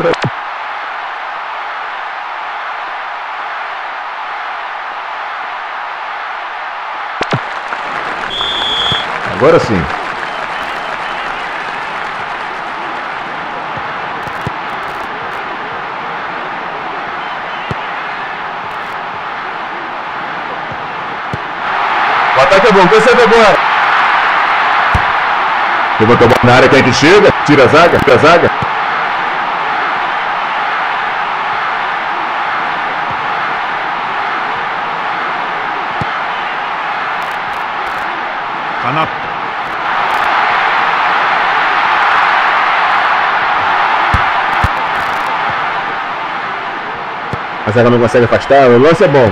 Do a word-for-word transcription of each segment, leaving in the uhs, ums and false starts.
Agora sim. O ataque é bom, consegue agora. Levantou a bola na área, quem é que chega? Tira a zaga, tira a zaga. Canato. A zaga não consegue afastar, o lance é bom.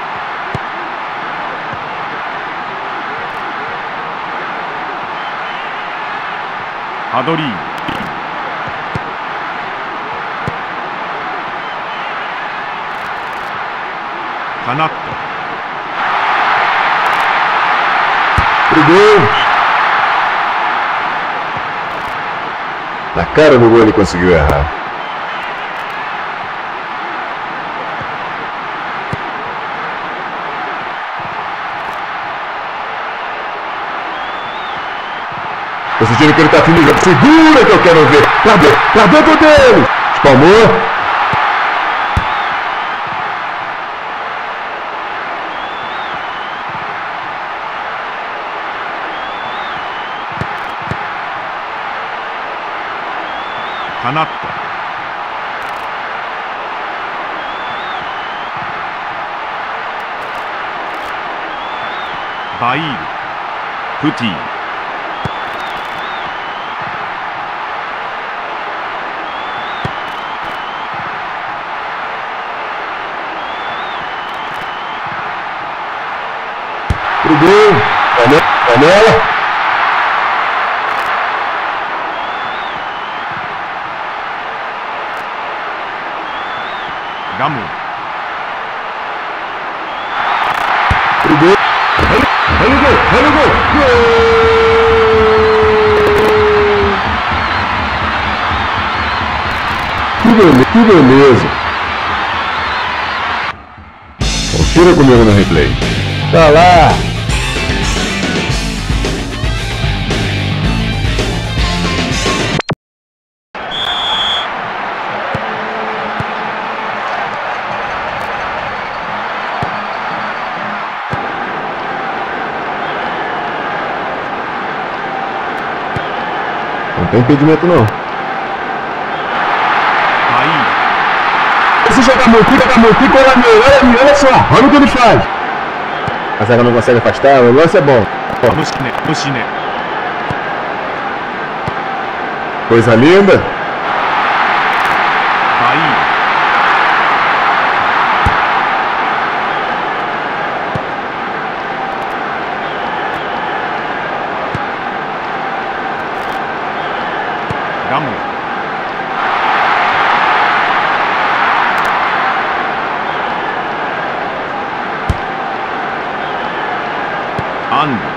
Adori. Canato. Pro gol. Na cara do gol ele conseguiu errar. Tô sentindo que ele tá afim do jogo. Segura que eu quero ver. Pra dentro, pra dentro dele. Espalmou. Canato. Baí. Puti. Pro gol. Canela. Gamu. Pro gol. Olha o gol. Olha o gol. Gol. Que beleza. Que beleza. Confira comigo no replay. Tá lá. Não tem impedimento não. Aí. Esse jogador, fica da mão, fica lá meu, olha ali, olha só, olha o que ele faz. A zaga não consegue afastar, o lance é bom. Mushine, Mushine. Coisa linda. Aí. Gamu. Ando.